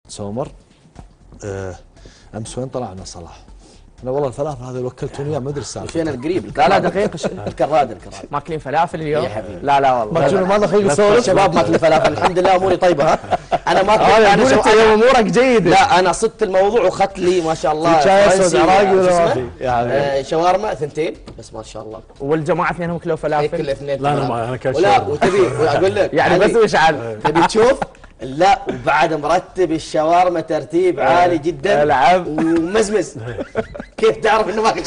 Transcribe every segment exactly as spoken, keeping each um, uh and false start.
سومر. آه امس وين طلعنا صلاح؟ انا والله الفلافل هذا وكلتوني اياه ما ادري السالفه. مشينا القريب. لا لا دقيقه. الكراد الكراد ماكلين فلافل اليوم؟ يا حبيبي. لا لا والله. ما ما دخيل سولف. شباب ماكل فلافل الحمد لله اموري طيبه. ها انا ما انا انا قلت يوم امورك جيده. لا انا صدت الموضوع وخدت لي ما شاء الله شاي اسود عراقي ولا ما في؟ يعني شاورما ثنتين بس ما شاء الله. والجماعه اثنينهم كلوا فلافل؟ كل اثنين. لا انا ما انا كان ولا وتبي اقول لك يعني بس وشعل. تبي تشوف؟ لا وبعد مرتب الشاورما ترتيب عالي جدا. العب ومزمز. كيف تعرف انه ما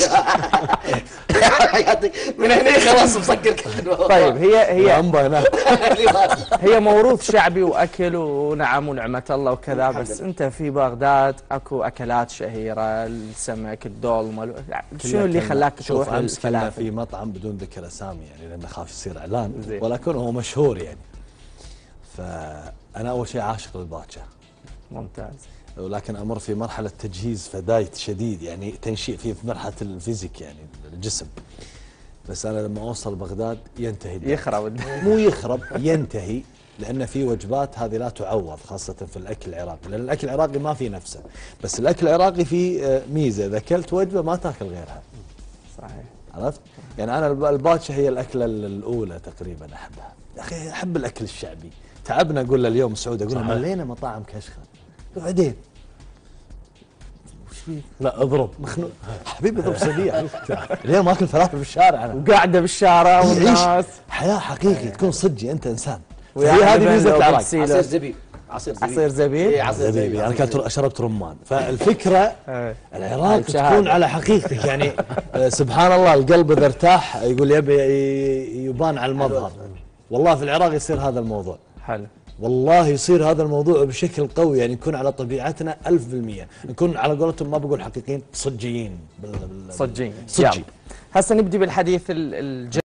من هنا خلاص مسكر كل. طيب هي هي هنا هي موروث شعبي واكل ونعم ونعمه الله وكذا، بس انت في بغداد اكو اكلات شهيره، السمك، الدولمه، شنو اللي خلاك تروح امس كنا للفلافل؟ في مطعم بدون ذكر اسامي يعني لانه خاف يصير اعلان، ولكن هو مشهور يعني. فانا اول شيء عاشق للباتشا. ممتاز. ولكن امر في مرحله تجهيز فدايت شديد يعني تنشيء في مرحله الفيزيك يعني الجسم. بس انا لما اوصل بغداد ينتهي الدايت. يخرب مو يخرب ينتهي، لان في وجبات هذه لا تعوض خاصه في الاكل العراقي، لان الاكل العراقي ما في نفسه، بس الاكل العراقي فيه ميزه اذا اكلت وجبه ما تاكل غيرها. صحيح. عرفت؟ يعني انا الباتشا هي الاكله الاولى تقريبا احبها. يا اخي احب الاكل الشعبي. تعبنا اقول له اليوم سعود اقول له ملينا مطاعم كشخه. بعدين وش فيك؟ لا اضرب مخنوق حبيبي اضرب سريع. اليوم اكل فلافل بالشارع انا. وقاعده بالشارع والناس حياه حقيقي تكون صدقي انت انسان. وهي هذه ميزه العراق. عصير زبيب. عصير زبيب. عصير زبيب. اي عصير زبيب. انا كنت شربت رمان، فالفكره العراق تكون على حقيقتك يعني. سبحان الله القلب اذا ارتاح يقول يبي يبان على المظهر. والله في العراق يصير هذا الموضوع. حلو. والله يصير هذا الموضوع بشكل قوي يعني نكون على طبيعتنا ألف بالمية، نكون على قولتهم ما بقول حقيقيين صجيين. صجين. صجي. هسه نبدي بالحديث الجد.